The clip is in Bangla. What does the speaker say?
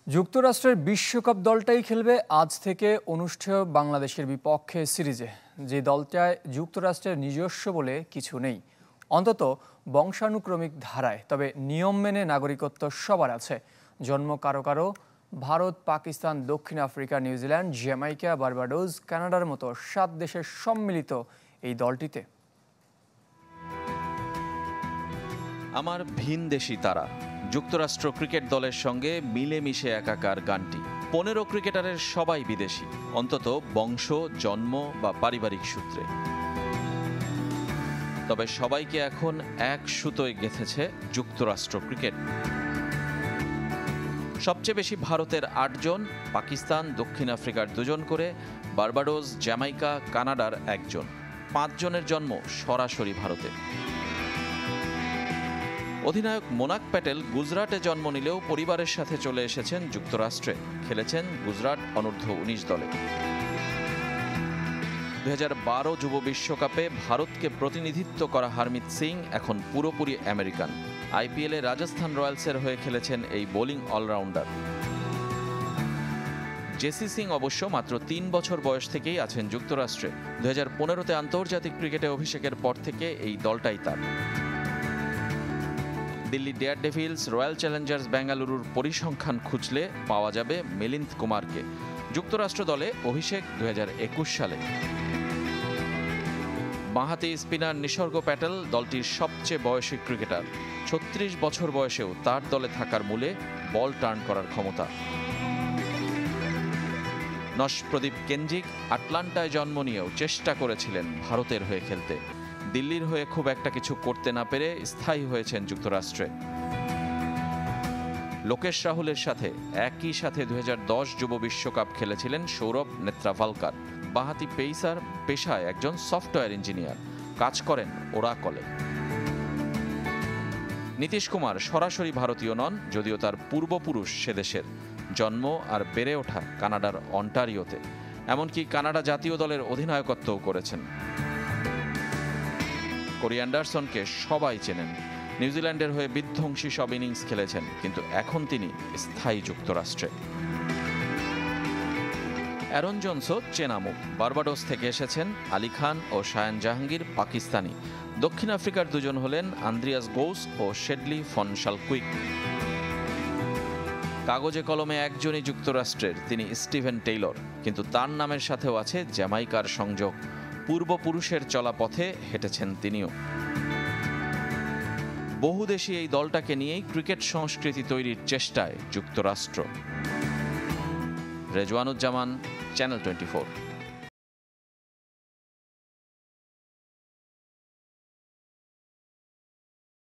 যুক্তরাষ্ট্রের বিশ্বকাপ দলটাই খেলবে আজ থেকে অনুষ্ঠেয় বাংলাদেশের বিপক্ষে সিরিজে। যে দলটায় যুক্তরাষ্ট্রের নিজস্ব বলে কিছু নেই, অন্তত বংশানুক্রমিক ধারায়, তবে নিয়ম মেনে নাগরিকত্ব সবার আছে। জন্ম কারো কারো ভারত, পাকিস্তান, দক্ষিণ আফ্রিকা, নিউজিল্যান্ড, জ্যামাইকা, বার্বাডোস, কানাডার মতো 7 দেশের সম্মিলিত এই দলটিতে। আমার ভিনদেশী তারা যুক্তরাষ্ট্র ক্রিকেট দলের সঙ্গে মিলেমিশে একাকার গানটি 15 ক্রিকেটারের সবাই বিদেশি, অন্তত বংশ, জন্ম বা পারিবারিক সূত্রে। তবে সবাইকে এখন এক সুতোয় গেঁথেছে যুক্তরাষ্ট্র ক্রিকেট। সবচেয়ে বেশি ভারতের 8 জন, পাকিস্তান, দক্ষিণ আফ্রিকার 2 জন করে, বার্বাডোস, জ্যামাইকা, কানাডার 1 জন। 5 জনের জন্ম সরাসরি ভারতে। অধিনায়ক মোনাক প্যাটেল গুজরাটে জন্ম নিলেও পরিবারের সাথে চলে এসেছেন যুক্তরাষ্ট্রে। খেলেছেন গুজরাট অনূর্ধ্ব 19 দলে। 2012 যুব বিশ্বকাপে ভারতকে প্রতিনিধিত্ব করা হারমিত সিং এখন পুরোপুরি আমেরিকান। আইপিএলে রাজস্থান রয়্যালসের হয়ে খেলেছেন এই বোলিং অলরাউন্ডার। জেসি সিং অবশ্য মাত্র 3 বছর বয়স থেকেই আছেন যুক্তরাষ্ট্রে। 2015-তে আন্তর্জাতিক ক্রিকেটে অভিষেকের পর থেকে এই দলটাই তার। দিল্লি ডেয়ারডেভিলস, রয়্যাল চ্যালেঞ্জার্স বেঙ্গালুরুর পরিসংখ্যান খুঁজলে পাওয়া যাবে মিলিন্দ কুমারকে। যুক্তরাষ্ট্র দলে অভিষেক 2021 সালে। বাঁহাতি স্পিনার নিসর্গ প্যাটেল দলটির সবচেয়ে বয়সী ক্রিকেটার। 36 বছর বয়সেও তার দলে থাকার মূলে বল টার্ন করার ক্ষমতা। নশপ্রদীপ কেঞ্জিক আটলান্টায় জন্ম নিয়েও চেষ্টা করেছিলেন ভারতের হয়ে খেলতে। দিল্লির হয়ে খুব একটা কিছু করতে না পেরে স্থায়ী হয়েছেন যুক্তরাষ্ট্রে। লোকেশ রাহুলের সাথে একই সাথে 2010 যুব বিশ্বকাপ খেলেছিলেন সৌরভ নেত্রাভালকার। বাঁহাতি পেসার, পেশায় একজন সফটওয়্যার ইঞ্জিনিয়ার, কাজ করেন ওরাকলে। নীতিশ কুমার সরাসরি ভারতীয় নন, যদিও তার পূর্বপুরুষ সে দেশের। জন্ম আর বেড়ে ওঠা কানাডার অন্টারিওতে, এমনকি কানাডা জাতীয় দলের অধিনায়কত্বও করেছেন। কোরি অ্যান্ডারসনকে সবাই চেনেন। নিউজিল্যান্ডের হয়ে বিধ্বংসী সব ইনিংস খেলেছেন, কিন্তু এখন তিনি স্থায়ী যুক্তরাষ্ট্রে। অ্যারন জোন্সও চেনা মুখ। বার্বাডোস থেকে এসেছেন আলী খান ও শায়ান জাহাঙ্গীর, পাকিস্তানি। দক্ষিণ আফ্রিকার 2 জন হলেন আন্দ্রিয়াস গোস ও শেডলি ফন শালকুইক। কাগজে কলমে একজনই যুক্তরাষ্ট্রের, তিনি স্টিভেন টেইলর, কিন্তু তার নামের সাথেও আছে জ্যামাইকার সংযোগ। পূর্বপুরুষের চলা পথে হেঁটেছেন তিনিও। বহুদেশী এই দলটাকে নিয়েই ক্রিকেট সংস্কৃতি তৈরির চেষ্টায় যুক্তরাষ্ট্র। রেজওয়ানুজ্জামান, চ্যানেল 24।